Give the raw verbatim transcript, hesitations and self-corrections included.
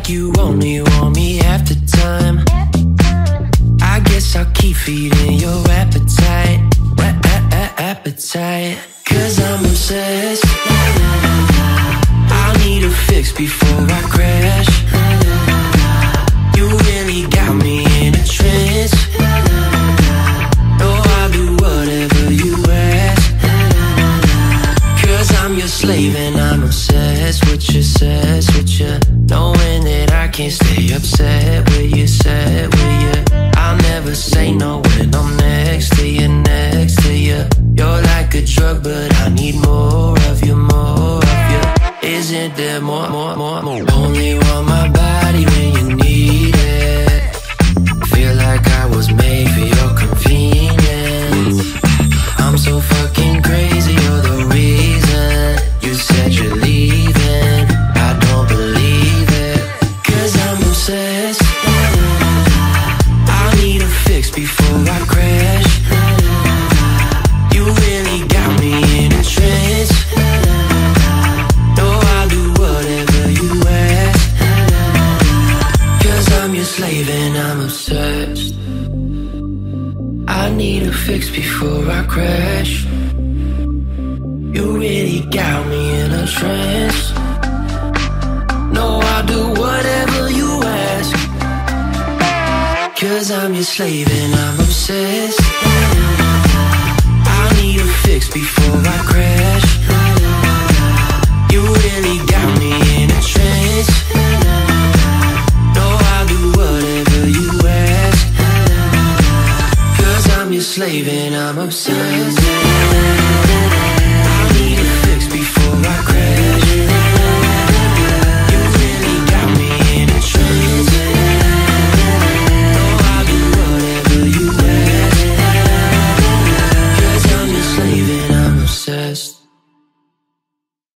like you only want me half the time. I guess I'll keep feeding your appetite, a-a-a-apatite. Cause I'm obsessed. I need a fix before I crash. You really got me in a trance. No, I'll do whatever you ask. Cause I'm your slave and I'm obsessed with you, obsessed with you. Knowing that I can't stay upset with you, set with you. I'll never say no when I'm next to you, next to you. You're like a drug, but I need more of you, more of you. Isn't there more, more, more, more? Only want my body when you need it. Feel like I was made for your convenience. I'm so fucking crazy, you're the reason. You said you're leaving, I don't believe it. Cause I'm obsessed. I need a fix before I crash. You really got me in a trance. No, I'll do whatever you ask. Cause I'm your slave and I'm obsessed. I need a fix before I crash. You really got me in a trance. No, I'll do whatever you ask. Cause I'm your slave and I'm obsessed. I need a fix before I crash. You really got me in a trance. No, I'll do whatever you ask. Cause I'm your slave and I'm obsessed.